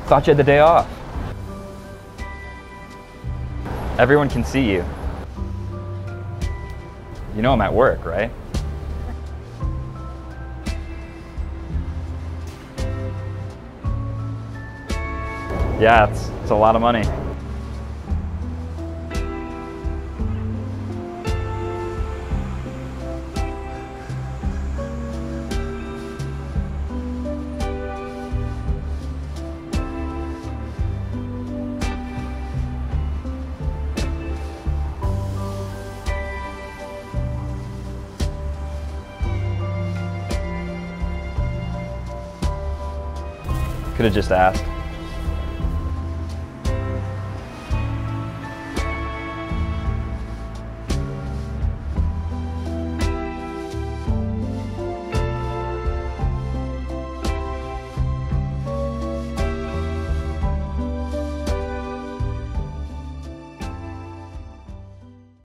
Thought you had the day off. Everyone can see you. You know I'm at work, right? Yeah, it's a lot of money. Could have just asked.